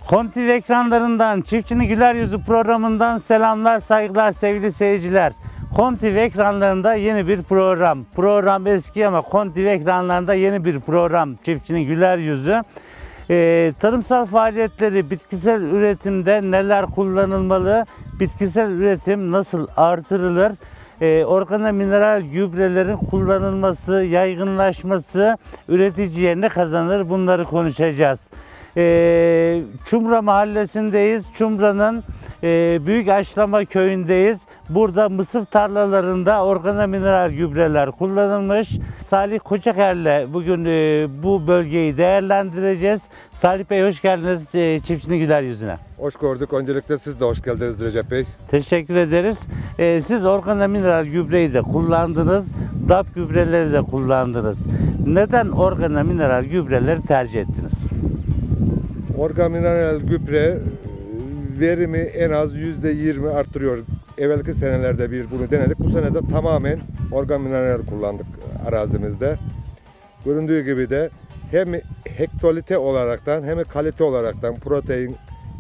KonTV ekranlarından, Çiftçinin Güler Yüzü programından selamlar, saygılar sevgili seyirciler. KonTV ekranlarında yeni bir program. Program eski ama KonTV ekranlarında yeni bir program. Çiftçinin Güler Yüzü. Tarımsal faaliyetleri, bitkisel üretimde neler kullanılmalı, bitkisel üretim nasıl artırılır, organomineral gübrelerin kullanılması, yaygınlaşması üreticiye ne kazanır, bunları konuşacağız. Çumra mahallesindeyiz. Çumra'nın Büyük Aşlama köyündeyiz. Burada mısır tarlalarında organomineral gübreler kullanılmış. Salih Koçaker'le bugün bu bölgeyi değerlendireceğiz. Salih Bey hoş geldiniz Çiftçinin Güler Yüzüne. Hoş gördük. Öncelikle siz de hoş geldiniz Recep Bey. Teşekkür ederiz. Siz organomineral gübreyi de kullandınız. DAP gübreleri de kullandınız. Neden organomineral gübreleri tercih ettiniz? Organomineral gübre verimi en az %20 arttırıyor. Evvelki senelerde bunu denedik. Bu sene de tamamen organomineral kullandık arazimizde. Göründüğü gibi de hem hektolite olaraktan hem kalite olaraktan protein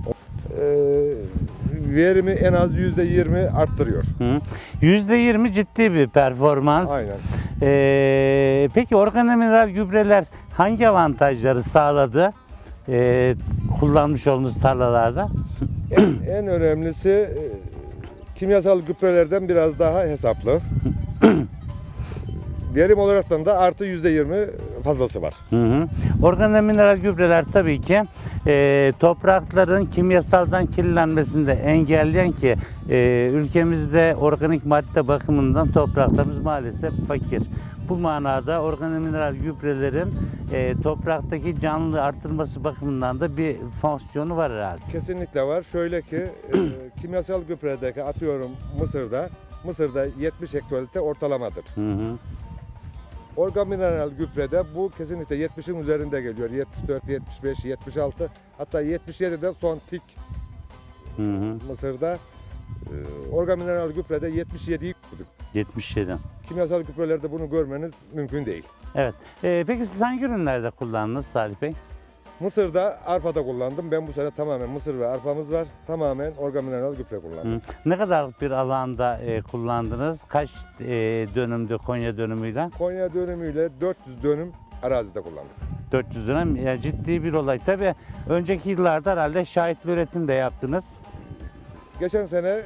verimi en az %20 arttırıyor. %20 ciddi bir performans. Aynen. Peki organomineral gübreler hangi avantajları sağladı kullanmış olduğunuz tarlalarda? En önemlisi kimyasal gübrelerden biraz daha hesaplı. Verim olaraktan da artı %20 fazlası var. Organomineral gübreler tabii ki toprakların kimyasaldan kirlenmesini de engelleyen ki ülkemizde organik madde bakımından topraklarımız maalesef fakir. Bu manada organomineral gübrelerin topraktaki canlılığı arttırması bakımından da bir fonksiyonu var herhalde. Kesinlikle var. Şöyle ki kimyasal gübredeki atıyorum Mısır'da 70 hektolite ortalamadır. Organomineral gübrede bu kesinlikle 70'in üzerinde geliyor. 74, 75, 76 hatta 77'de son tik Mısır'da. Organomineral gübrede 77'yi gördük. 77. Kimyasal gübrelerde bunu görmeniz mümkün değil. Evet. Peki siz hangi ürünlerde kullandınız Salih Bey? Mısır'da, arpada kullandım. Ben bu sene tamamen mısır ve arpamız var. Tamamen organomineral gübre kullandım. Ne kadar bir alanda kullandınız? Kaç dönümdü Konya dönümüyle? Konya dönümüyle 400 dönüm arazide kullandık. 400 dönüm ya, ciddi bir olay. Tabii önceki yıllarda herhalde şahitli üretim de yaptınız. Geçen sene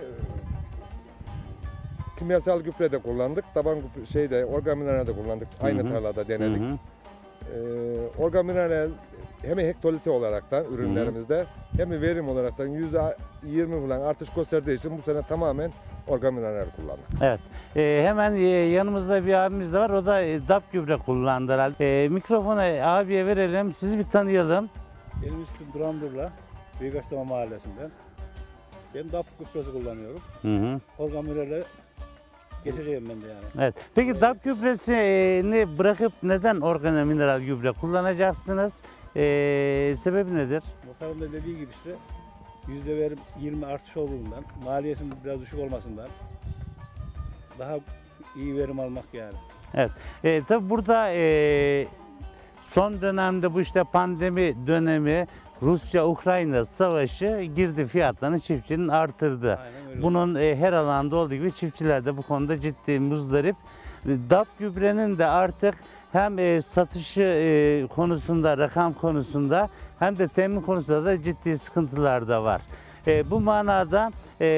kimyasal gübre de kullandık. Taban organomineral de kullandık. Aynı tarlada denedik. Organomineral hem hektolite olaraktan ürünlerimizde hem verim olaraktan %20 falan artış gösterdiği için bu sene tamamen organomineral kullandık. Evet. Hemen yanımızda bir abimiz de var. O da DAP gübre kullandı herhalde. Mikrofonu abiye verelim. Sizi bir tanıyalım. Benim ismim Duran Durla. Büyükaşlama mahallesinden. Ben DAP gübresi kullanıyorum. Organomineral'e geçeceğim ben de yani. Evet. Peki DAP gübresini bırakıp neden organomineral gübre kullanacaksınız? Sebebi nedir? Muhtarım da dediği gibi işte verim 20 artış olduğundan, maliyetinin biraz düşük olmasından daha iyi verim almak yani. Evet. Tabi burada son dönemde bu işte pandemi dönemi, Rusya-Ukrayna savaşı girdi, fiyatlarını çiftçinin artırdı. Bunun her alanda olduğu gibi çiftçiler de bu konuda ciddi muzdarip. DAP gübrenin de artık hem satışı konusunda, rakam konusunda hem de temin konusunda da ciddi sıkıntılar da var. Bu manada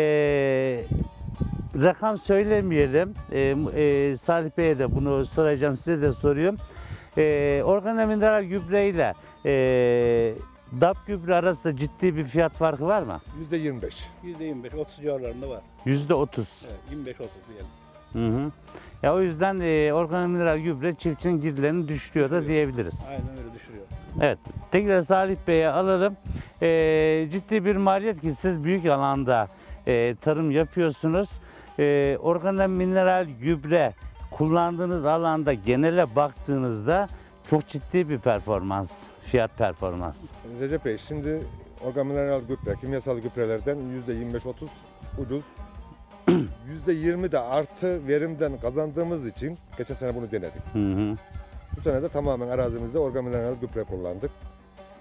rakam söylemeyelim. Salih Bey'e de bunu soracağım, size de soruyorum. Organomineral gübre ile DAP gübre arasında ciddi bir fiyat farkı var mı? %25. %25, 30 civarlarında var. %30. Evet, 25-30 diyelim. Ya o yüzden organomineral gübre çiftçinin girdilerini düşürüyor da diyebiliriz. Aynen öyle düşürüyor. Evet. Tekrar Salih Bey'e alalım. Ciddi bir maliyet ki siz büyük alanda tarım yapıyorsunuz. Organomineral gübre kullandığınız alanda genele baktığınızda çok ciddi bir performans, fiyat performans. Recep Bey, şimdi organomineral gübre, kimyasal gübrelerden %25-30 ucuz. %20 de artı verimden kazandığımız için geçen sene bunu denedik. Bu sene de tamamen arazimizde organomineral gübre kullandık.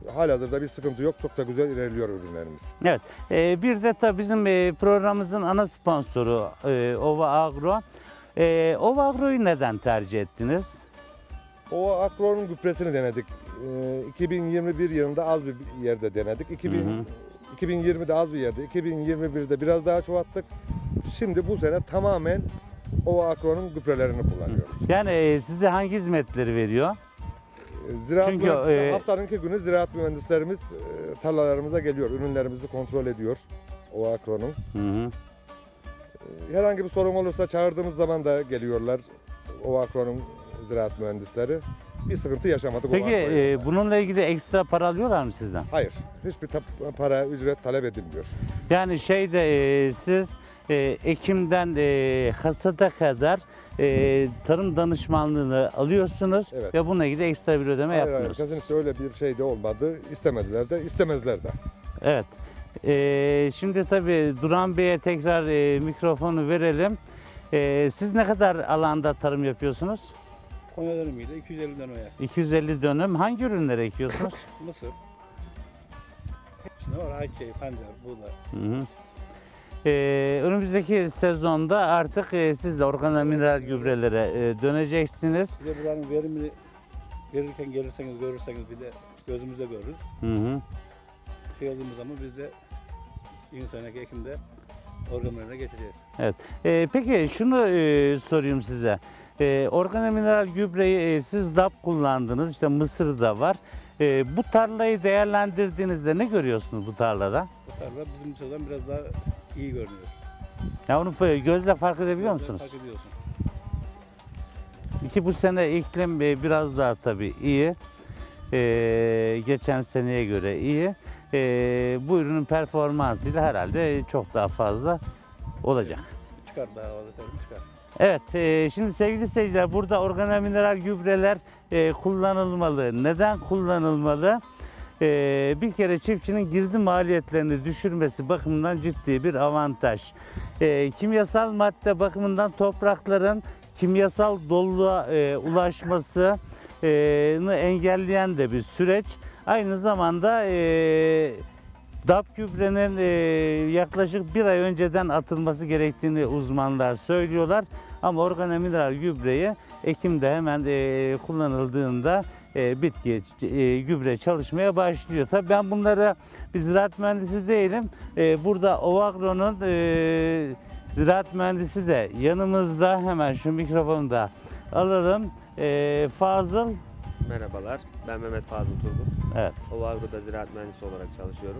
halihazırda bir sıkıntı yok. Çok da güzel ilerliyor ürünlerimiz. Evet. Bir de tabii bizim programımızın ana sponsoru Ova Agro. Ova Agro'yu neden tercih ettiniz? O Akro'nun gübresini denedik. 2021 yılında az bir yerde denedik. 2020'de az bir yerde. 2021'de biraz daha çoğalttık. Şimdi bu sene tamamen o Akro'nun gübrelerini kullanıyoruz. Yani size hangi hizmetleri veriyor? Ziraat Çünkü, mühendisleri, haftanın 2 günü ziraat mühendislerimiz tarlalarımıza geliyor. Ürünlerimizi kontrol ediyor o Akro'nun. Hı hı. Herhangi bir sorun olursa çağırdığımız zaman da geliyorlar o Akro'nun ziraat mühendisleri. Bir sıkıntı yaşamadık. Peki bununla ilgili ekstra para alıyorlar mı sizden? Hayır. Hiçbir para, ücret talep edilmiyor. Yani siz Ekim'den hasada kadar tarım danışmanlığını alıyorsunuz Evet. ve bununla ilgili ekstra bir ödeme Hayır, yapmıyorsunuz. kesinlikle öyle bir şey de olmadı. İstemediler de, istemezler de. Evet. Şimdi tabii Duran Bey'e tekrar mikrofonu verelim. Siz ne kadar alanda tarım yapıyorsunuz? Konya dönümüyle 250 dönüm yer. 250 dönüm. Hangi ürünleri ekiyorsunuz? Mısır. Hepsinde var. Ayçiçeği, pancar, buğday. Hı hı. Önümüzdeki sezonda artık siz de organel mineral gübrelere döneceksiniz. Bir de buranın verimini verirken gelirseniz, görürseniz bir de gözümüzde görürüz. Hı hı. Şey olduğumuz zaman biz de yeni seneki Ekim'de organlarına geçeceğiz. Evet. Peki şunu sorayım size. Organel mineral gübreyi siz DAP kullandınız. İşte Mısır'da var. Bu tarlayı değerlendirdiğinizde ne görüyorsunuz bu tarlada? Bu tarla bizim Mısır'dan biraz daha iyi görünüyor. Ya onu gözle fark edebiliyor musunuz? Fark ediyorsun. Bu sene iklim biraz daha tabii iyi. Geçen seneye göre iyi. Bu ürünün performansıyla herhalde çok daha fazla olacak. Çıkar daha fazla tarım çıkar. Evet, şimdi sevgili seyirciler burada organel mineral gübreler kullanılmalı. Neden kullanılmalı? Bir kere çiftçinin girdi maliyetlerini düşürmesi bakımından ciddi bir avantaj. Kimyasal madde bakımından toprakların kimyasal doluluğa ulaşmasını engelleyen de bir süreç. Aynı zamanda DAP gübrenin yaklaşık bir ay önceden atılması gerektiğini uzmanlar söylüyorlar. Ama organel mineral gübreyi Ekim'de hemen kullanıldığında bitki gübre çalışmaya başlıyor. Tabii ben bunlara bir ziraat mühendisi değilim. Burada Ova Agro'nun ziraat mühendisi de yanımızda. Hemen şu mikrofonu da alalım. Fazıl. Merhabalar, ben Mehmet Fazıl Turgut. Evet. Ova Agro'da ziraat mühendisi olarak çalışıyorum.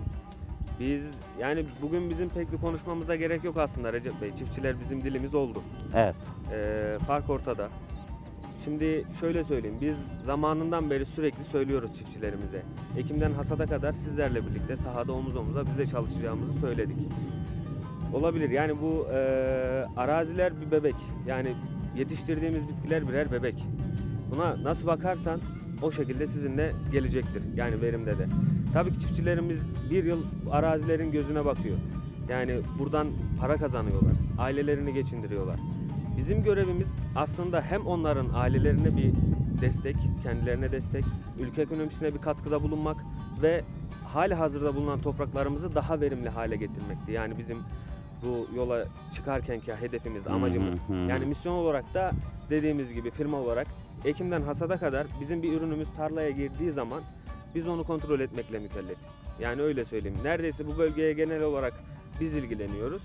Yani bugün bizim pek bir konuşmamıza gerek yok aslında Recep Bey. Çiftçiler bizim dilimiz oldu. Evet. Fark ortada. Şimdi şöyle söyleyeyim, biz zamanından beri sürekli söylüyoruz çiftçilerimize. Ekim'den hasada kadar sizlerle birlikte sahada omuz omuza biz de çalışacağımızı söyledik. Olabilir yani bu araziler bir bebek. Yani yetiştirdiğimiz bitkiler birer bebek. Buna nasıl bakarsan o şekilde sizinle gelecektir. Yani verimde de. Tabii ki çiftçilerimiz bir yıl arazilerin gözüne bakıyor. Yani buradan para kazanıyorlar. Ailelerini geçindiriyorlar. Bizim görevimiz aslında hem onların ailelerine bir destek, kendilerine destek, ülke ekonomisine bir katkıda bulunmak ve hali hazırda bulunan topraklarımızı daha verimli hale getirmekti. Yani bizim bu yola çıkarkenki hedefimiz, amacımız. Yani misyon olarak da dediğimiz gibi firma olarak Ekim'den hasada kadar bizim bir ürünümüz tarlaya girdiği zaman biz onu kontrol etmekle mükellefiz. Yani öyle söyleyeyim. Neredeyse bu bölgeye genel olarak biz ilgileniyoruz.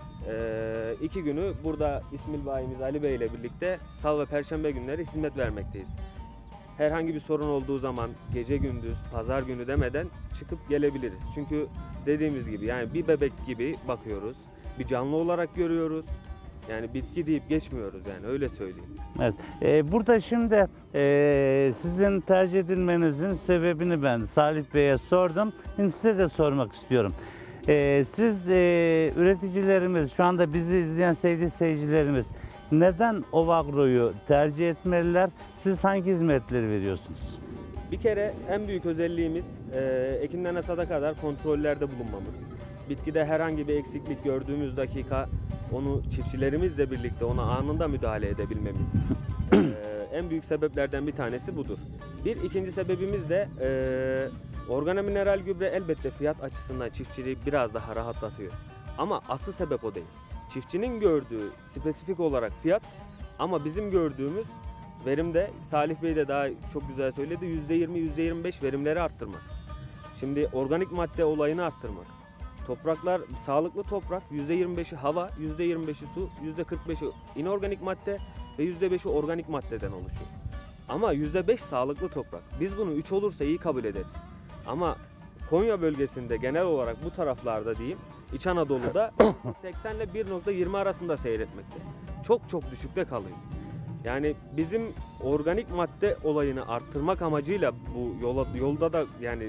2 günü burada İsmail Bayimiz Ali Bey ile birlikte Salı ve Perşembe günleri hizmet vermekteyiz. Herhangi bir sorun olduğu zaman gece gündüz, pazar günü demeden çıkıp gelebiliriz. Çünkü dediğimiz gibi yani bir bebek gibi bakıyoruz. Bir canlı olarak görüyoruz. Yani bitki deyip geçmiyoruz yani öyle söyleyeyim. Evet. Burada şimdi sizin tercih edilmenizin sebebini ben Salih Bey'e sordum. Şimdi size de sormak istiyorum. Siz üreticilerimiz, şu anda bizi izleyen sevgili seyircilerimiz neden Ova Agro'yu tercih etmeliler? Siz hangi hizmetleri veriyorsunuz? Bir kere en büyük özelliğimiz Ekim'den hasada kadar kontrollerde bulunmamız. Bitkide herhangi bir eksiklik gördüğümüz dakika onu çiftçilerimizle birlikte ona anında müdahale edebilmemiz. En büyük sebeplerden bir tanesi budur. İkinci sebebimiz de organomineral gübre elbette fiyat açısından çiftçiliği biraz daha rahatlatıyor. Ama asıl sebep o değil. Çiftçinin gördüğü spesifik olarak fiyat, ama bizim gördüğümüz verimde, Salih Bey de daha çok güzel söyledi, %20, %25 verimleri arttırmak. Şimdi organik madde olayını arttırmak. Topraklar, sağlıklı toprak, %25'i hava, %25'i su, %45'i inorganik madde ve %5'i organik maddeden oluşuyor. Ama %5 sağlıklı toprak. Biz bunu 3 olursa iyi kabul ederiz. Ama Konya bölgesinde genel olarak bu taraflarda diyeyim, İç Anadolu'da 80 ile 1.20 arasında seyretmekte. Çok düşükte kalıyor. Yani bizim organik madde olayını arttırmak amacıyla bu yolda da yani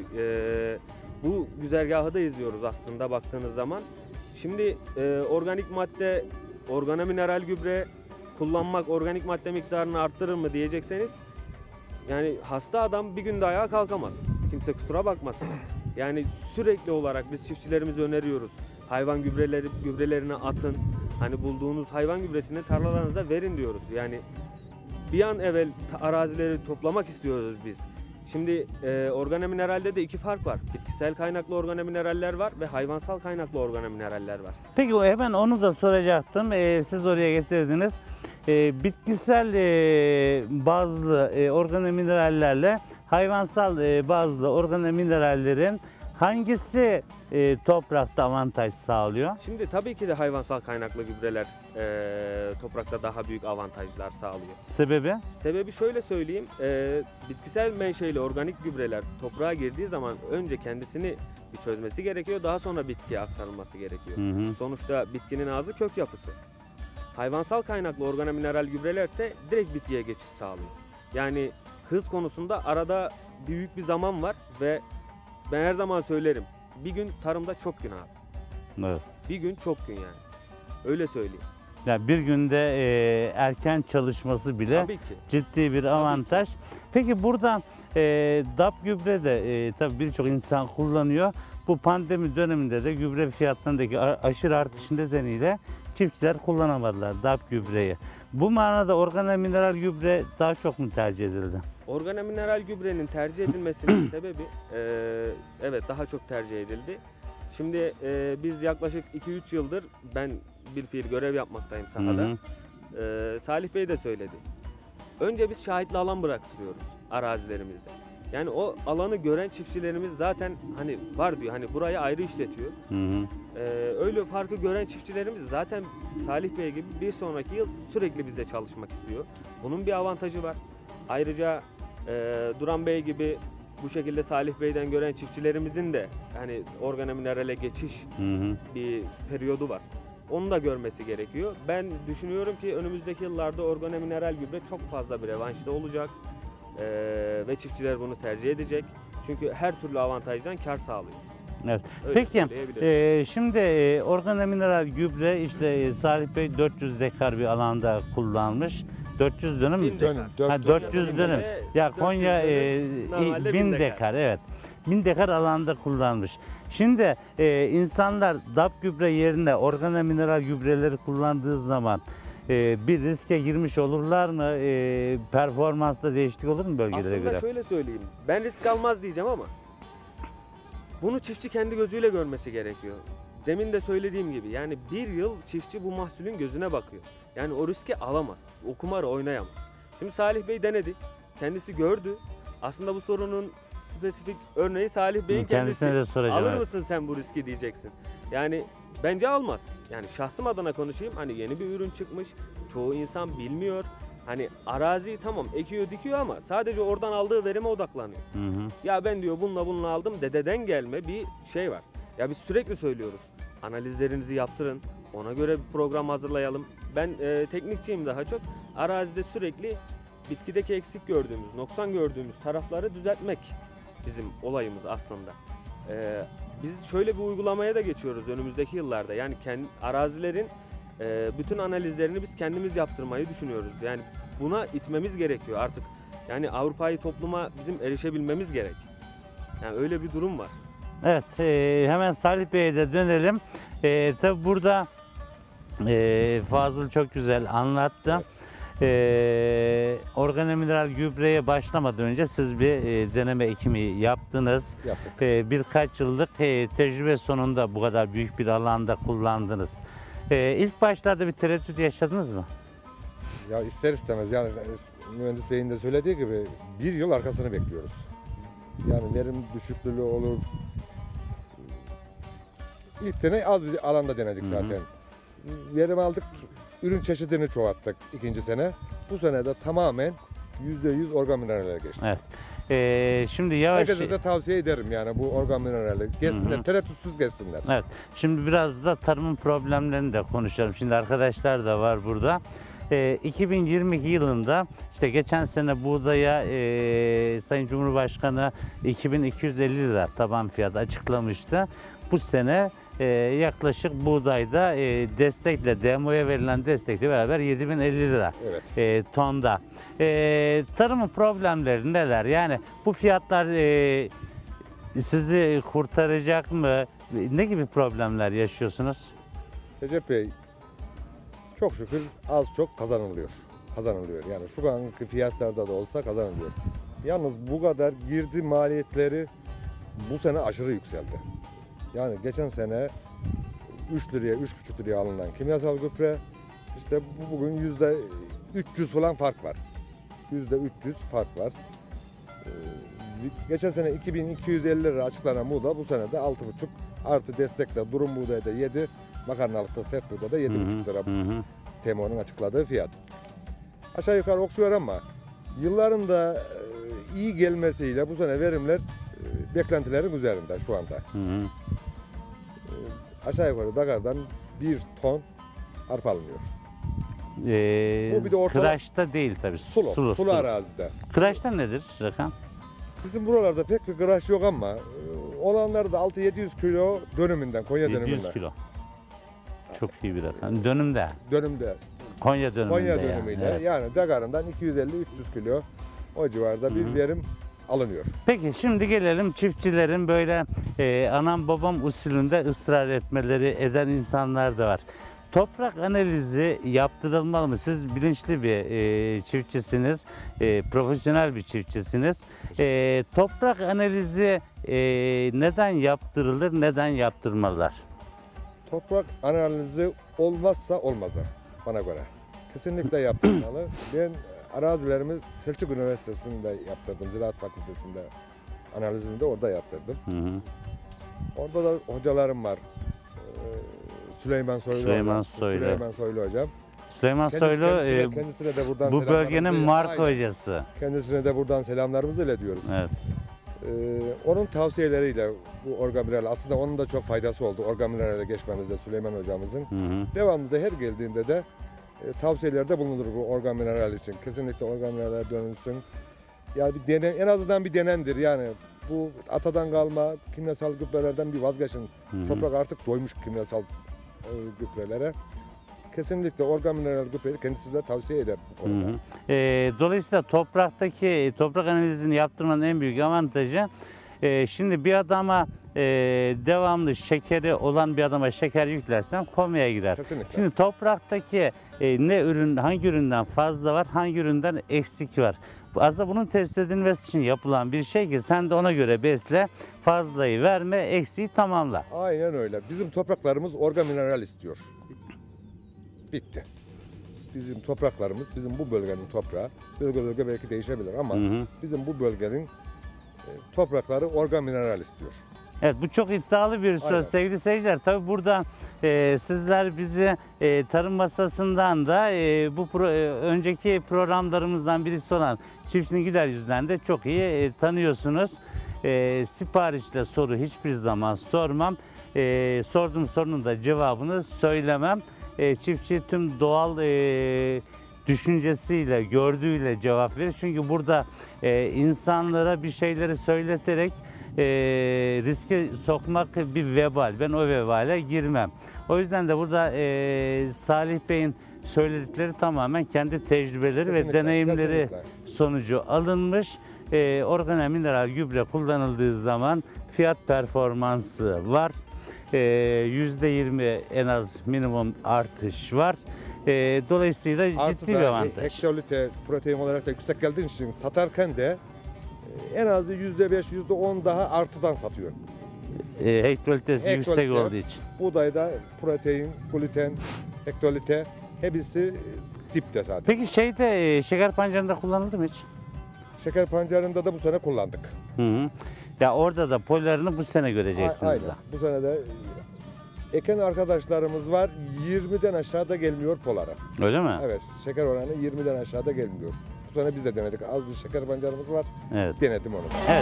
bu güzergahı da izliyoruz aslında baktığınız zaman. Şimdi organik madde, organomineral gübre kullanmak organik madde miktarını arttırır mı diyecekseniz, yani hasta adam bir günde ayağa kalkamaz. Kimse kusura bakmasın. Yani sürekli olarak biz çiftçilerimize öneriyoruz. Hayvan gübrelerini atın. Hani bulduğunuz hayvan gübresini tarlalarınıza verin diyoruz. Yani bir an evvel arazileri toplamak istiyoruz biz. Şimdi organomineralde de iki fark var. Bitkisel kaynaklı organomineral var ve hayvansal kaynaklı organomineral var. Peki hemen onu da soracaktım. Siz oraya getirdiniz. Bitkisel bazlı organominerallerle hayvansal bazlı organominerallerin hangisi toprakta avantaj sağlıyor? Şimdi tabii ki de hayvansal kaynaklı gübreler toprakta daha büyük avantajlar sağlıyor. Sebebi? Sebebi şöyle söyleyeyim, bitkisel menşeli organik gübreler toprağa girdiği zaman önce kendisini bir çözmesi gerekiyor, daha sonra bitkiye aktarılması gerekiyor. Sonuçta bitkinin ağzı kök yapısı. Hayvansal kaynaklı organomineral gübrelerse direkt bitkiye geçiş sağlıyor. Yani hız konusunda arada büyük bir zaman var ve ben her zaman söylerim, bir gün tarımda çok gün abi. Evet. Bir gün çok gün yani. Öyle söyleyeyim. Yani bir günde erken çalışması bile Tabii ki. ciddi bir avantaj. Peki burada DAP gübre de tabii birçok insan kullanıyor. Bu pandemi döneminde de gübre fiyatlarındaki aşırı artış nedeniyle çiftçiler kullanamadılar DAP gübreyi. Bu manada organomineral gübre daha çok mu tercih edildi? Organomineral gübrenin tercih edilmesinin sebebi evet daha çok tercih edildi. Şimdi biz yaklaşık 2-3 yıldır ben bir fiil görev yapmaktayım sahada. Salih Bey de söyledi. Önce biz şahitli alan bıraktırıyoruz arazilerimizde. Yani o alanı gören çiftçilerimiz zaten hani var diyor, hani burayı ayrı işletiyor. Öyle farkı gören çiftçilerimiz zaten Salih Bey gibi bir sonraki yıl sürekli bize çalışmak istiyor. Bunun bir avantajı var. Ayrıca Duran Bey gibi bu şekilde Salih Bey'den gören çiftçilerimizin de hani organominerale geçiş bir periyodu var. Onu da görmesi gerekiyor. Ben düşünüyorum ki önümüzdeki yıllarda organomineral gübre çok fazla bir revanşta olacak. Ve çiftçiler bunu tercih edecek. Çünkü her türlü avantajdan kar sağlıyor. Evet. Öyle Peki şimdi organomineral gübre işte Salih Bey 400 dekar bir alanda kullanmış. 400 dönüm mü? 1000 dekar. 400 dönüm. Ya 400 Konya normalde 1000 1000 dekar evet. 1000 dekar alanda kullanmış. Şimdi insanlar DAP gübre yerine organomineral gübreleri kullandığı zaman bir riske girmiş olurlar mı? Performansta değişiklik olur mu bölgelere göre? Aslında şöyle söyleyeyim. Ben risk almaz diyeceğim ama bunu çiftçi kendi gözüyle görmesi gerekiyor. Demin de söylediğim gibi yani bir yıl çiftçi bu mahsulün gözüne bakıyor. Yani o riski alamaz. O kumarı oynayamaz. Şimdi Salih Bey denedi. Kendisi gördü. Aslında bu sorunun spesifik örneği Salih Bey'in kendisi. Kendisine de soracağım. Alır Evet. mısın sen bu riski diyeceksin. Yani bence almaz. Yani şahsım adına konuşayım. Hani yeni bir ürün çıkmış. Çoğu insan bilmiyor. Hani araziyi tamam ekiyor dikiyor ama sadece oradan aldığı verime odaklanıyor. Ya ben diyor bununla aldım, dededen gelme bir şey var. Ya biz sürekli söylüyoruz. Analizlerinizi yaptırın. Ona göre bir program hazırlayalım. Ben teknikçiyim daha çok. Arazide sürekli bitkideki eksik gördüğümüz, noksan gördüğümüz tarafları düzeltmek bizim olayımız aslında. Biz şöyle bir uygulamaya da geçiyoruz önümüzdeki yıllarda. Yani arazilerin bütün analizlerini biz kendimiz yaptırmayı düşünüyoruz. Yani buna itmemiz gerekiyor artık. Yani Avrupa'yı topluma bizim erişebilmemiz gerek. Yani öyle bir durum var. Evet, hemen Salih Bey'e de dönelim. Tabi burada Fazıl çok güzel anlattı. Organomineral gübreye başlamadan önce siz bir deneme ekimi yaptınız. Yaptık. Birkaç yıllık tecrübe sonunda bu kadar büyük bir alanda kullandınız. İlk başlarda bir tereddüt yaşadınız mı? Ya ister istemez yani mühendis beyin de söylediği gibi bir yıl arkasını bekliyoruz. Yani verim düşüklüğü olur. İlk sene az bir alanda denedik zaten. Verim aldık, ürün çeşidini çoğalttık ikinci sene. Bu sene de tamamen %100 organ minerallere geçtik. Evet. Şimdi yavaş... Herkese de tavsiye ederim yani bu organ mineralleri. Geçsinler, tereddütsüz geçsinler. Evet. Şimdi biraz da tarımın problemlerini de konuşalım. Şimdi arkadaşlar da var burada. 2022 yılında işte geçen sene buğdaya Sayın Cumhurbaşkanı 2250 lira taban fiyatı açıklamıştı. Bu sene yaklaşık buğdayda destekle, DMO'ya verilen destekle beraber 7050 lira Evet. tonda. Tarımın problemleri neler? Yani bu fiyatlar sizi kurtaracak mı? Ne gibi problemler yaşıyorsunuz? Recep Bey, çok şükür az çok kazanılıyor. Kazanılıyor. Yani şu anki fiyatlarda da olsa kazanılıyor. Yalnız bu kadar girdi maliyetleri bu sene aşırı yükseldi. Yani geçen sene 3 liraya, 3,5 liraya alınan kimyasal gübre işte bugün %300 falan fark var. %300 fark var. Geçen sene 2250 lira açıklanan buğda bu sene de 6,5 artı destekle durum buğdayda 7, makarnalıkta sert buğdayda 7,5 lira TMO'nun açıkladığı fiyat. Aşağı yukarı okşuyor ama yılların da iyi gelmesiyle bu sene verimler beklentilerin üzerinde şu anda. Aşağı yukarı Dakar'dan 1 ton arpa alınıyor. Bu bir de orta- Kıraçta değil tabii. Sulu arazide. Kıraçta nedir rakam? Bizim buralarda pek bir kıraç yok ama olanları da 600-700 kilo dönümünden, Konya 700 dönümünden. kilo. Çok iyi bir rakam. Dönümde. Dönümde. Konya dönümünde. Konya dönümüyle yani. Evet. yani Dakar'ından 250-300 kilo o civarda bir verim alınıyor. Peki şimdi gelelim çiftçilerin böyle anam babam usulünde ısrar eden insanlar da var. Toprak analizi yaptırılmalı mı? Siz bilinçli bir çiftçisiniz, profesyonel bir çiftçisiniz. Toprak analizi neden yaptırılır, neden yaptırmalılar? Toprak analizi olmazsa olmazı bana göre. Kesinlikle yaptırmalı. Ben arazilerimi Selçuk Üniversitesi'nde yaptırdım. Ziraat Fakültesi'nde analizini de orada yaptırdım. Orada da hocalarım var. Süleyman Soylu Süleyman hocam. Soylu. Süleyman Soylu hocam. Süleyman Soylu kendisine de buradan bu bölgenin selamlarımızı- marka Aynen. hocası. Kendisine de buradan selamlarımızı iletiyoruz. Evet. Onun tavsiyeleriyle bu organ mineral aslında onun da çok faydası oldu organ minerale geçmemizde Süleyman hocamızın. Devamlı da her geldiğinde de tavsiyelerde bulunur bu organ mineral için. Kesinlikle organ mineraller dönülsün. Yani en azından bir denendir yani. Bu atadan kalma kimyasal gübrelerden bir vazgeçin. Toprak artık doymuş kimyasal gübrelere. Kesinlikle organ mineral gübreyi kendisi de tavsiye eder. Dolayısıyla toprak analizini yaptırmanın en büyük avantajı şimdi bir adama devamlı şekeri olan bir adama şeker yüklersen komaya girer. Kesinlikle. Şimdi topraktaki hangi üründen fazla var, hangi üründen eksik var. Aslında bunun tespit edilmesi için yapılan bir şey ki sen de ona göre besle, fazlayı verme, eksiği tamamla. Aynen öyle. Bizim topraklarımız organ mineral istiyor. Bitti. Bizim topraklarımız, bizim bu bölgenin toprağı, bölge belki değişebilir ama bizim bu bölgenin toprakları organ mineral istiyor. Evet, bu çok iddialı bir söz Aynen. sevgili seyirciler. Tabii burada sizler bizi tarım masasından da önceki programlarımızdan birisi olan Çiftçinin Güler Yüzü'nden de çok iyi tanıyorsunuz. Siparişle soru hiçbir zaman sormam. Sorduğum sorunun da cevabını söylemem. Çiftçi tüm doğal düşüncesiyle, gördüğüyle cevap verir. Çünkü burada insanlara bir şeyleri söyleterek riske sokmak bir vebal. Ben o vebale girmem. O yüzden de burada Salih Bey'in söyledikleri tamamen kendi tecrübeleri ve deneyimleri sonucu alınmış. Organ mineral gübre kullanıldığı zaman fiyat performansı var. %20 en az minimum artış var. Dolayısıyla Artı ciddi da bir avantaj. hektolite protein olarak da yüksek geldiği için satarken de en az bir %5, %10 daha artıdan satıyor. Hektolitesi yüksek Hektolite, olduğu için. Buğdayda protein, gluten, hektolite hepsi dipte zaten. Peki şeker pancarında kullanıldı mı hiç? Şeker pancarında da bu sene kullandık. Hı hı. Ya orada da pollerini bu sene göreceksiniz Aynen. da. Bu sene de eken arkadaşlarımız var. 20'den aşağıda gelmiyor polara. Öyle mi? Evet, şeker oranı 20'den aşağıda gelmiyor. Bu sene biz de denedik. Az bir şeker pancarımız var. Evet. Denedim onu. Evet.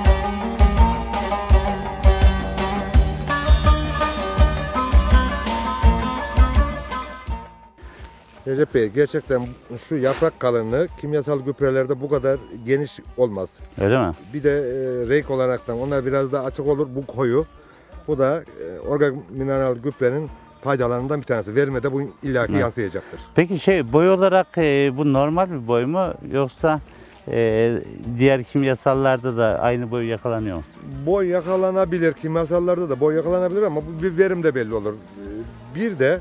Recep Bey, gerçekten şu yaprak kalınlığı kimyasal gübrelerde bu kadar geniş olmaz. Öyle mi? Bir de renk olaraktan onlar biraz daha açık olur, bu koyu. Bu da organik mineral gübrenin faydalarından bir tanesi. Verime de bu illaki Evet. yansıyacaktır. Peki boy olarak bu normal bir boy mu yoksa diğer kimyasallarda da aynı boy yakalanıyor mu? Boy yakalanabilir, kimyasallarda da boy yakalanabilir ama bu bir verimde belli olur. Bir de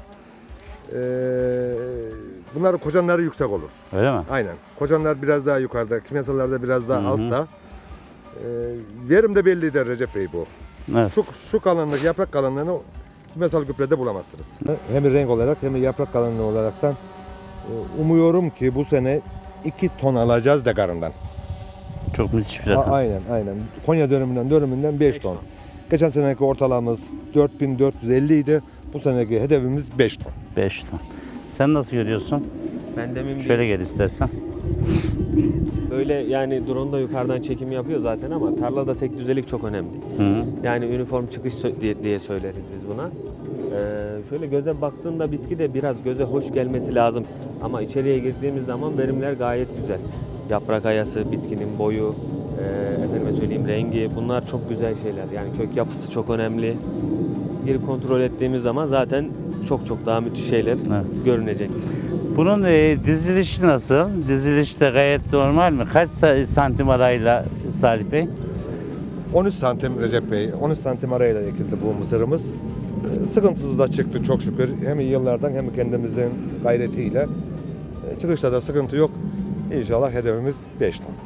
bunların kocanları yüksek olur. Öyle mi? Aynen. Kocanlar biraz daha yukarıda, kimyasallarda biraz daha Hı hı. altta. Verim de belli eder Recep Bey bu. Evet. Şu kalınlık, yaprak kalınlığını kimyasal gübrede bulamazsınız. Hem renk olarak hem yaprak kalınlığı olaraktan umuyorum ki bu sene 2 ton alacağız degarından. Çok müthiş bir rakam. Aynen. Konya dönümünden 5 ton. Geçen seneki ortalamamız 4450 idi. Bu seneki hedefimiz 5 ton. 5 ton. Sen nasıl görüyorsun? Ben demin Şöyle gel istersen. böyle yani drone da yukarıdan çekim yapıyor zaten ama tarlada tek düzelik çok önemli. Hı. Yani üniform çıkış diye söyleriz biz buna. Şöyle göze baktığında bitki de biraz göze hoş gelmesi lazım. Ama içeriye girdiğimiz zaman verimler gayet güzel. Yaprak ayası, bitkinin boyu, efendime söyleyeyim rengi, bunlar çok güzel şeyler. Yani kök yapısı çok önemli. Girip kontrol ettiğimiz zaman zaten çok daha müthiş şeyler Evet. görünecek. Bunun dizilişi nasıl? Diziliş de gayet normal mi? Kaç santim arayla Salih Bey? 13 santim Recep Bey, 13 santim arayla ekildi bu mısırımız. Sıkıntısız da çıktı çok şükür. Hem yıllardan hem kendimizin gayretiyle. Çıkışta da sıkıntı yok. İnşallah hedefimiz 5 ton.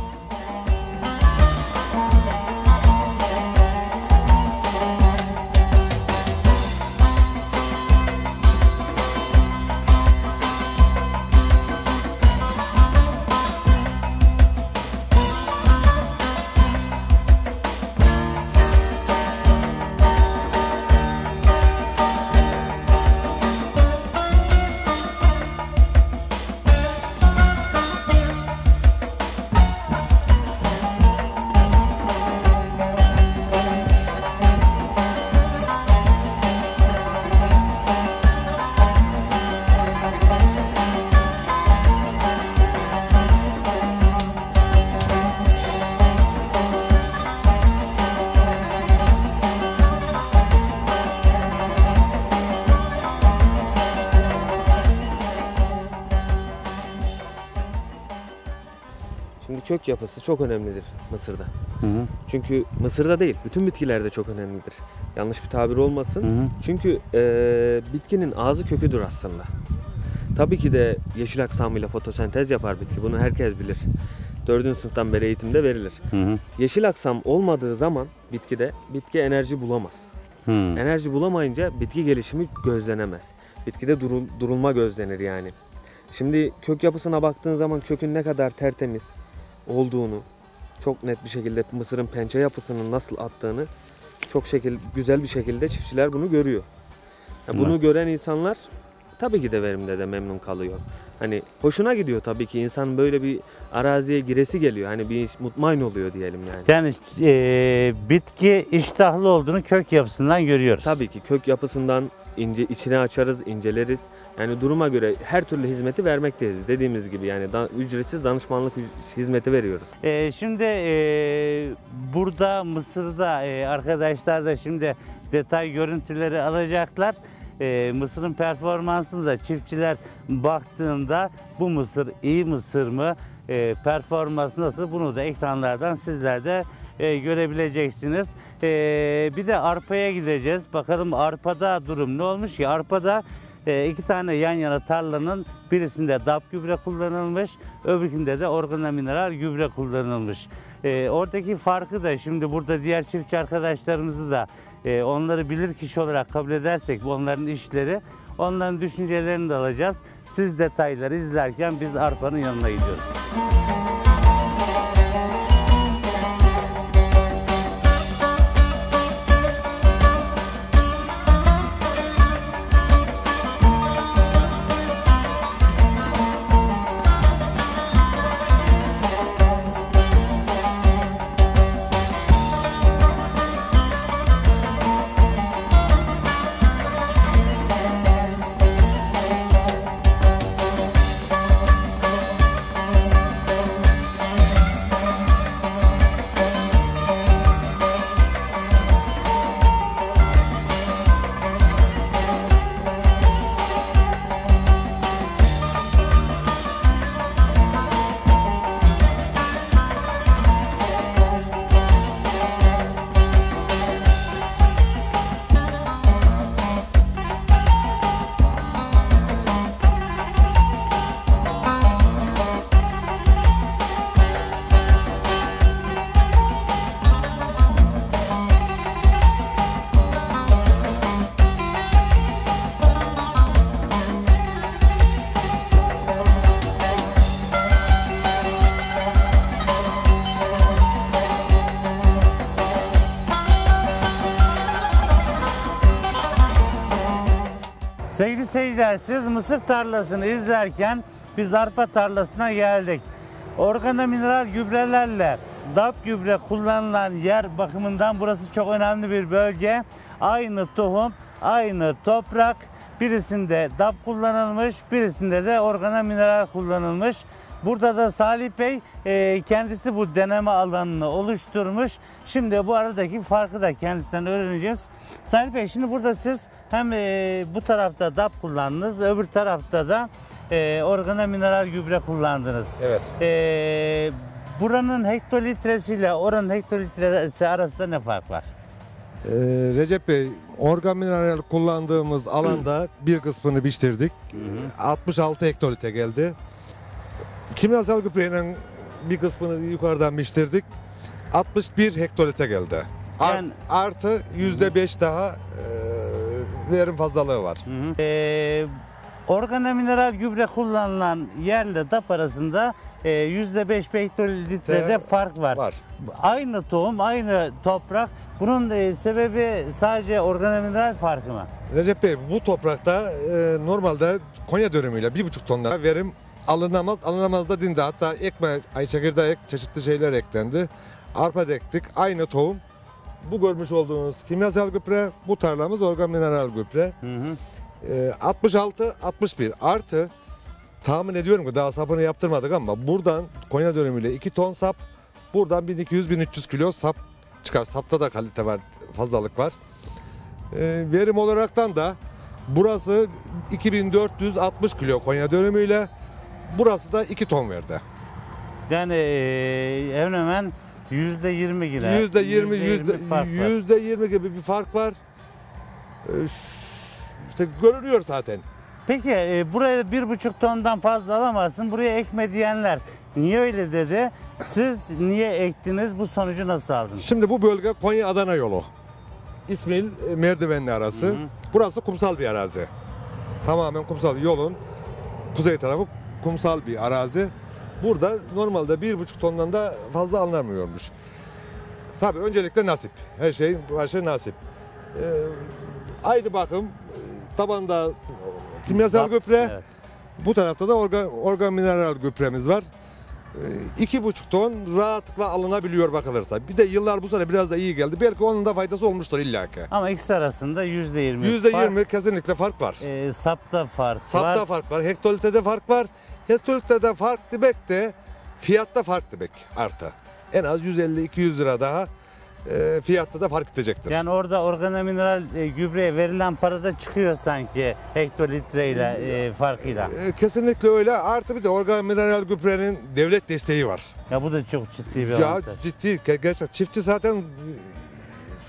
Şimdi kök yapısı çok önemlidir Mısır'da. Hı hı. Çünkü Mısır'da değil, bütün bitkilerde çok önemlidir. Yanlış bir tabir olmasın. Hı hı. Çünkü bitkinin ağzı köküdür aslında. Tabii ki de yeşil aksamıyla fotosentez yapar bitki. Bunu herkes bilir. 4. sınıftan beri eğitimde verilir. Hı hı. Yeşil aksam olmadığı zaman bitki enerji bulamaz. Hı. Enerji bulamayınca bitki gelişimi gözlenemez. Bitkide durulma gözlenir yani. Şimdi kök yapısına baktığın zaman kökün ne kadar tertemiz olduğunu, çok net bir şekilde mısırın pençe yapısının nasıl attığını güzel bir şekilde çiftçiler bunu görüyor. Bunu Evet. gören insanlar tabii ki de verimde de memnun kalıyor. Hani hoşuna gidiyor tabii ki, insan böyle bir araziye giresi geliyor. Hani bir mutmain oluyor diyelim yani. Yani bitki iştahlı olduğunu kök yapısından görüyoruz. Tabii ki kök yapısından içine açarız, inceleriz. Yani duruma göre her türlü hizmeti vermekteyiz. Dediğimiz gibi yani ücretsiz danışmanlık hizmeti veriyoruz. Şimdi burada Mısır'da arkadaşlar da şimdi detay görüntüleri alacaklar. Mısırın performansını da çiftçiler baktığında bu mısır iyi mısır mı, performans nasıl, bunu da ekranlardan sizler de görebileceksiniz. Bir de arpaya gideceğiz. Bakalım arpada durum ne olmuş ki? Arpada İki tane yan yana tarlanın birisinde DAP gübre kullanılmış, öbürkünde de organomineral gübre kullanılmış. Oradaki farkı da şimdi burada diğer çiftçi arkadaşlarımızı da onları bilirkişi olarak kabul edersek bu onların işleri, onların düşüncelerini de alacağız. Siz detayları izlerken biz arpanın yanına gidiyoruz. Sevgili seyirciler, siz mısır tarlasını izlerken biz arpa tarlasına geldik. Organomineral gübrelerle DAP gübre kullanılan yer bakımından burası çok önemli bir bölge. Aynı tohum, aynı toprak. Birisinde DAP kullanılmış, birisinde de organomineral kullanılmış. Burada da Salih Bey kendisi bu deneme alanını oluşturmuş. Şimdi bu aradaki farkı da kendisinden öğreneceğiz. Salih Bey, şimdi burada siz hem bu tarafta DAP kullandınız, öbür tarafta da organomineral gübre kullandınız. Evet. Buranın hektolitresiyle oranın hektolitresi arasında ne fark var? Recep Bey, organomineral kullandığımız alanda bir kısmını biçtirdik. 66 hektolitre geldi. Kimyasal gübreyle bir kısmını yukarıdan biçtirdik. 61 hektolitre geldi. Yani- Artı %5 daha verim fazlalığı var. Organomineral gübre kullanılan yerle DAP arasında %5 hektolitrede fark var. Var. Aynı tohum, aynı toprak. Bunun sebebi sadece organomineral farkı mı? Recep Bey, bu toprakta normalde Konya dönümüyle 1,5 tonla verim alınamaz da dindi. Hatta ekme, ay çekirdeği, çeşitli şeyler eklendi. Arpa ektik, aynı tohum. Bu görmüş olduğunuz kimyasal gübre, bu tarlamız organomineral gübre. 66-61 artı, tahmin ediyorum ki daha sapını yaptırmadık ama buradan Konya dönümüyle 2 ton sap, buradan 1200-1300 kilo sap çıkar. Sapta da kalite var, fazlalık var. Verim olaraktan da burası 2460 kilo Konya dönümüyle, burası da 2 ton verdi. Yani hemen hemen %20 girer. %20 fark var. %20 gibi bir fark var. İşte görünüyor zaten. Peki buraya 1,5 tondan fazla alamazsın, buraya ekme diyenler niye öyle dedi? Siz niye ektiniz? Bu sonucu nasıl aldınız? Şimdi bu bölge Konya-Adana yolu. İsmail Merdivenli arası. Burası kumsal bir arazi. Tamamen kumsal. Yolun kuzey tarafı kumsal bir arazi. Burada normalde 1,5 tondan da fazla alınamıyormuş. Tabii öncelikle nasip. Her şey nasip. Aynı bakım, tabanda kimyasal gübre, Evet. bu tarafta da organomineral gübremiz var. 2,5 ton rahatlıkla alınabiliyor bakılırsa. Bir de yıllar bu sene biraz da iyi geldi. Belki onun da faydası olmuştur illaki. Ama ikisi arasında %20 %20 kesinlikle fark var. Sapta fark var. Sapta fark var, hektolitrede fark var. Hektolitrede fark demek de fiyatta fark demek artı. En az 150-200 lira daha fiyatta da fark edecektir. Yani orada organomineral gübreye verilen para da çıkıyor sanki hektolitreyle farkıyla. Kesinlikle öyle. Artı bir de organomineral gübrenin devlet desteği var. Ya bu da çok ciddi bir Ya avantaj. ciddi. Gerçekten çiftçi zaten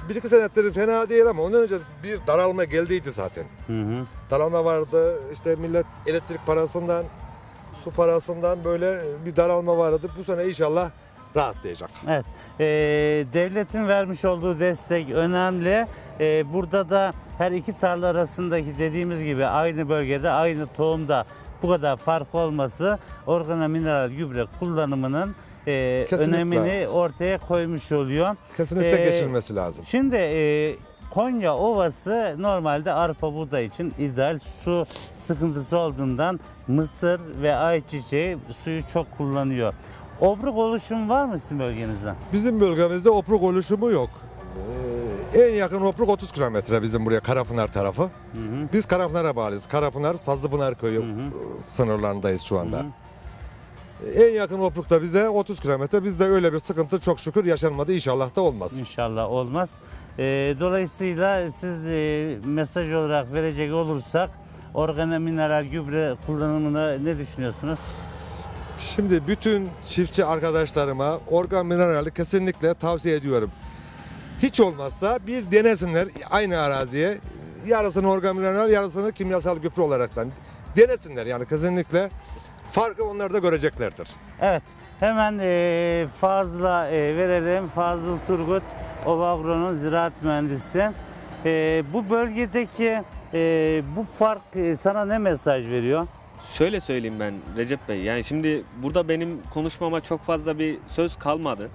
bir iki senedir fena değil ama ondan önce bir daralma geldiydi zaten. Daralma vardı, işte millet elektrik parasından, su parasından böyle bir daralma vardı. Bu sene inşallah rahatlayacak. Evet. Devletin vermiş olduğu destek önemli. Burada da her iki tarla arasındaki dediğimiz gibi aynı bölgede, aynı tohumda bu kadar fark olması organomineral gübre kullanımının önemini ortaya koymuş oluyor. Kesinlikle geçilmesi lazım. Şimdi Konya Ovası normalde arpa buğday için ideal. Su sıkıntısı olduğundan mısır ve ayçiçeği suyu çok kullanıyor. Obruk oluşumu var mı sizin bölgenizde? Bizim bölgemizde opruk oluşumu yok. En yakın opruk 30 kilometre bizim buraya Karapınar tarafı. Biz Karapınar'a bağlıyız. Karapınar, Sazlıpınar köyü sınırlarındayız şu anda. En yakın opruk da bize 30 kilometre. Bizde öyle bir sıkıntı çok şükür yaşanmadı. İnşallah da olmaz. İnşallah olmaz. Dolayısıyla siz mesaj olarak verecek olursak organomineral gübre kullanımına ne düşünüyorsunuz? Şimdi bütün çiftçi arkadaşlarıma organ minerali kesinlikle tavsiye ediyorum. Hiç olmazsa bir denesinler aynı araziye. Yarısını organ mineral, yarısını kimyasal gübre olaraktan denesinler yani kesinlikle. Farkı onlar da göreceklerdir. Evet, hemen Fazıl'a verelim. Fazıl Turgut, Ovagro'nun ziraat mühendisi. Bu bölgedeki bu fark sana ne mesaj veriyor? Şöyle söyleyeyim ben Recep Bey. Yani şimdi burada benim konuşmama çok fazla bir söz kalmadı.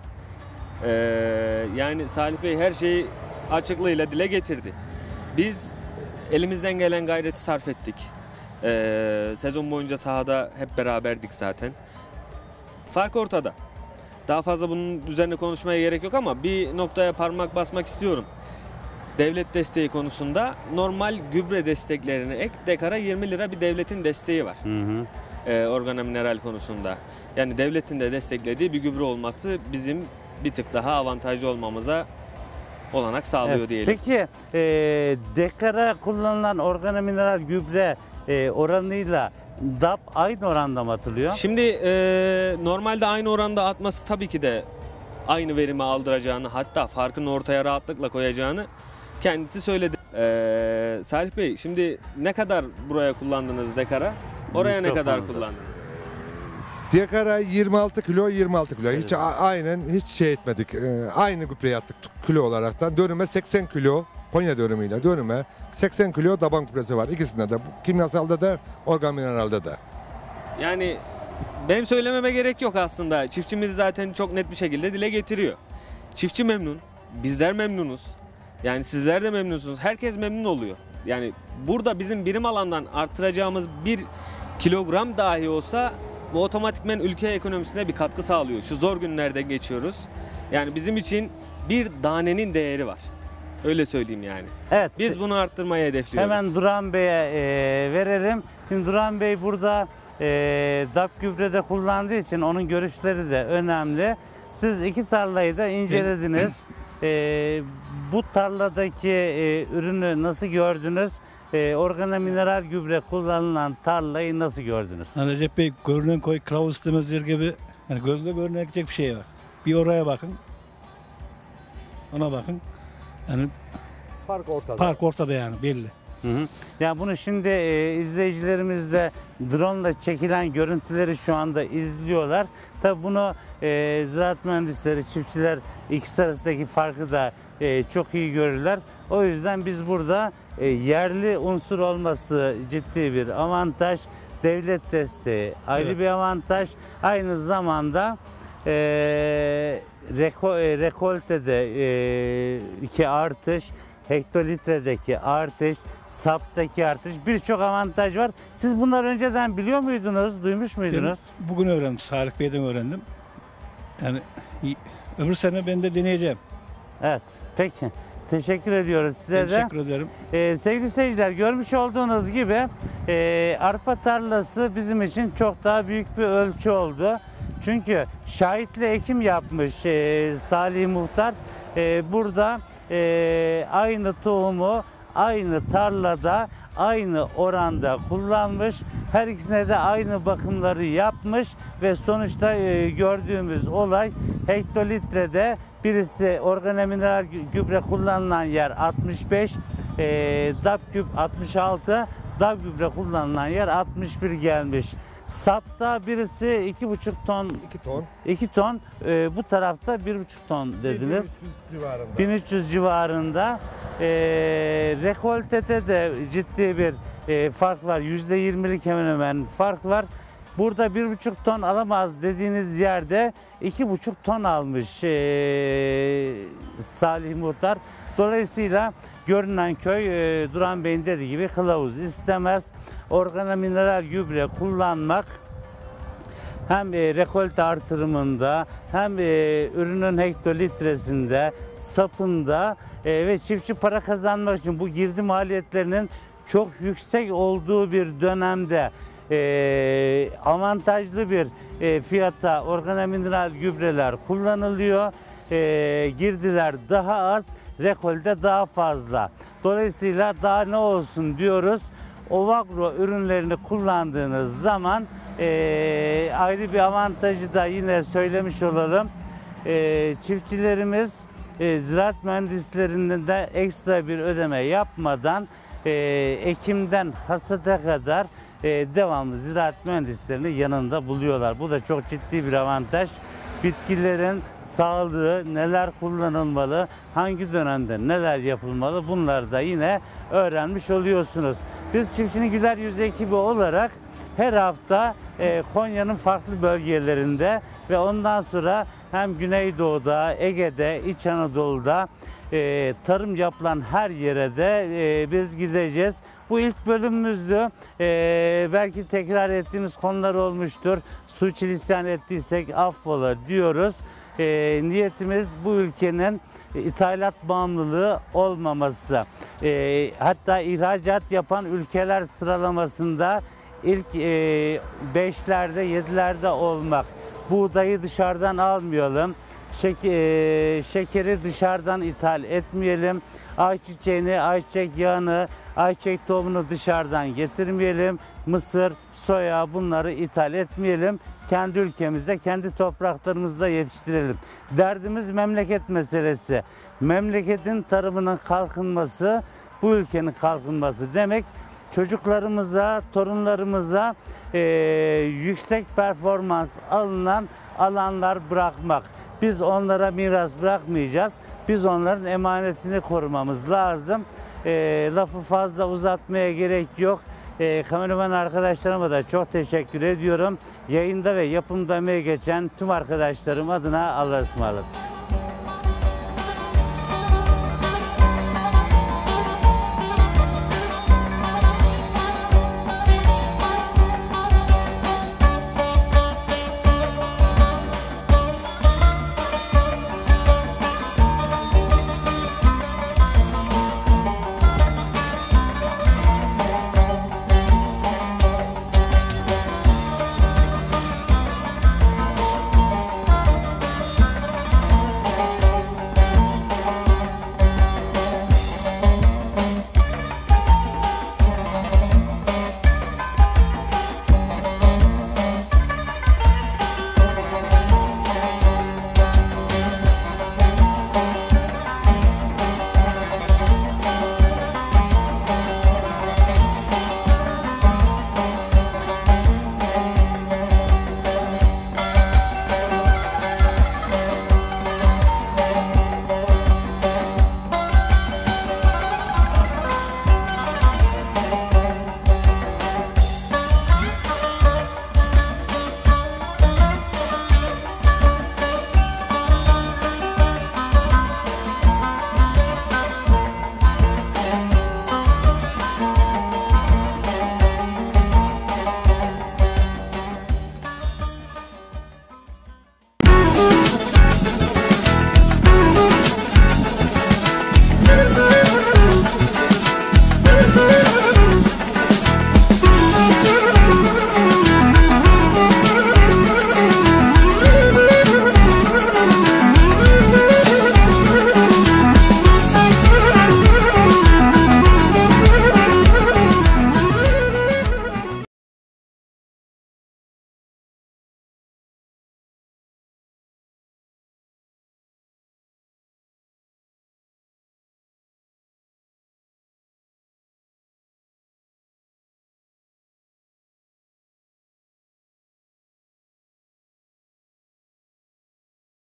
Yani Salih Bey her şeyi açıklığıyla dile getirdi. Biz elimizden gelen gayreti sarf ettik. Sezon boyunca sahada hep beraberdik zaten. Fark ortada. Daha fazla bunun üzerine konuşmaya gerek yok ama bir noktaya parmak basmak istiyorum. Devlet desteği konusunda normal gübre desteklerine ek dekara 20 lira bir devletin desteği var. Organomineral konusunda. Yani devletin de desteklediği bir gübre olması bizim bir tık daha avantajlı olmamıza olanak sağlıyor diyelim. Peki dekara kullanılan organomineral gübre oranıyla DAP aynı oranda mı atılıyor? Şimdi normalde aynı oranda atması tabii ki de aynı verimi aldıracağını, hatta farkını ortaya rahatlıkla koyacağını kendisi söyledi. Salih Bey, şimdi ne kadar buraya kullandınız dekara? Oraya ne kadar kullandınız? Dekara 26 kilo 26 kilo. Hiç aynen hiç şey etmedik. Aynı gübreyi attık kilo olaraktan. Dönüme 80 kilo. Konya dönümüyle dönüme 80 kilo taban gübresi var. İkisinde de kimyasalda da organ mineralde de. Yani benim söylememe gerek yok aslında. Çiftçimiz zaten çok net bir şekilde dile getiriyor. Çiftçi memnun, bizler memnunuz. Yani sizler de memnunsunuz. Herkes memnun oluyor. Yani burada bizim birim alandan artıracağımız 1 kilogram dahi olsa bu otomatikmen ülke ekonomisine bir katkı sağlıyor. Şu zor günlerde geçiyoruz. Yani bizim için bir danenin değeri var. Öyle söyleyeyim yani. Evet. Biz bunu arttırmayı hedefliyoruz. Hemen Duran Bey'e verelim. Şimdi Duran Bey burada DAP gübrede kullandığı için onun görüşleri de önemli. Siz iki tarlayı da incelediniz. Bu tarladaki ürünü nasıl gördünüz? Organomineral gübre kullanılan tarlayı nasıl gördünüz? Yani Recep Bey görünen koy kılavuz istemez yer gibi yani gözle görünecek bir şey var. Bir oraya bakın. Ona bakın. Yani Fark ortada. fark ortada yani belli. Ya bunu şimdi izleyicilerimiz de drone ile çekilen görüntüleri şu anda izliyorlar. Tabi bunu ziraat mühendisleri, çiftçiler ikisi arasındaki farkı da çok iyi görürler. O yüzden biz burada yerli unsur olması ciddi bir avantaj. Devlet desteği ayrı bir avantaj. Aynı zamanda rekoltede iki artış, hektolitredeki artış, saptaki artış, birçok avantaj var. Siz bunları önceden biliyor muydunuz, duymuş muydunuz? Ben bugün öğrendim, Salih Bey'den öğrendim. Yani öbür sene ben de deneyeceğim. Evet, peki. Teşekkür ediyoruz size Teşekkür ederim. Sevgili seyirciler, görmüş olduğunuz gibi arpa tarlası bizim için çok daha büyük bir ölçü oldu. Çünkü şahitli ekim yapmış Salih Muhtar. Burada aynı tohumu aynı tarlada aynı oranda kullanmış. Her ikisine de aynı bakımları yapmış ve sonuçta gördüğümüz olay hektolitrede Birisi organomineral gübre kullanılan yer 65, DAP-küp 66, DAP gübre kullanılan yer 61 gelmiş. Sapta birisi 2,5 ton, 2 ton. 2 ton, bu tarafta 1,5 ton dediniz. 1300 civarında. 1300 civarında. Rekoltede de ciddi bir fark var. %20'lik hemen hemen fark var. Burada 1,5 ton alamaz dediğiniz yerde 2,5 ton almış Salih Muhtar. Dolayısıyla görünen köy Duran Bey'in dediği gibi kılavuz istemez. Organomineral gübre kullanmak hem rekolte artırımında hem ürünün hektolitresinde, sapında ve çiftçi para kazanmak için bu girdi maliyetlerinin çok yüksek olduğu bir dönemde avantajlı bir fiyata organomineral gübreler kullanılıyor. Girdiler daha az, rekolte daha fazla. Dolayısıyla daha ne olsun diyoruz. Ovagro ürünlerini kullandığınız zaman ayrı bir avantajı da yine söylemiş olalım. Çiftçilerimiz ziraat mühendislerinden de ekstra bir ödeme yapmadan ekimden hasata kadar devamlı ziraat mühendislerini yanında buluyorlar. Bu da çok ciddi bir avantaj. Bitkilerin sağlığı, neler kullanılmalı, hangi dönemde neler yapılmalı, bunları da yine öğrenmiş oluyorsunuz. Biz Çiftçinin Güler Yüzü ekibi olarak her hafta Konya'nın farklı bölgelerinde ve ondan sonra hem Güneydoğu'da, Ege'de, İç Anadolu'da tarım yapılan her yere de biz gideceğiz. Bu ilk bölümümüzdü. Belki tekrar ettiğimiz konular olmuştur. Sürçülisan ettiysek affola diyoruz. Niyetimiz bu ülkenin ithalat bağımlılığı olmaması. Hatta ihracat yapan ülkeler sıralamasında ilk 5'lerde 7'lerde olmak. Buğdayı dışarıdan almayalım. Şekeri dışarıdan ithal etmeyelim. Ayçiçeğini, ayçiçek yağını, ayçiçek tohumunu dışarıdan getirmeyelim. Mısır, soya bunları ithal etmeyelim. Kendi ülkemizde, kendi topraklarımızda yetiştirelim. Derdimiz memleket meselesi. Memleketin tarımının kalkınması, bu ülkenin kalkınması demek. Çocuklarımıza, torunlarımıza yüksek performans alınan alanlar bırakmak. Biz onlara miras bırakmayacağız. Biz onların emanetini korumamız lazım. Lafı fazla uzatmaya gerek yok. Kameraman arkadaşlarıma da çok teşekkür ediyorum. Yayında ve yapımda emeği geçen tüm arkadaşlarım adına Allah'a ısmarladık.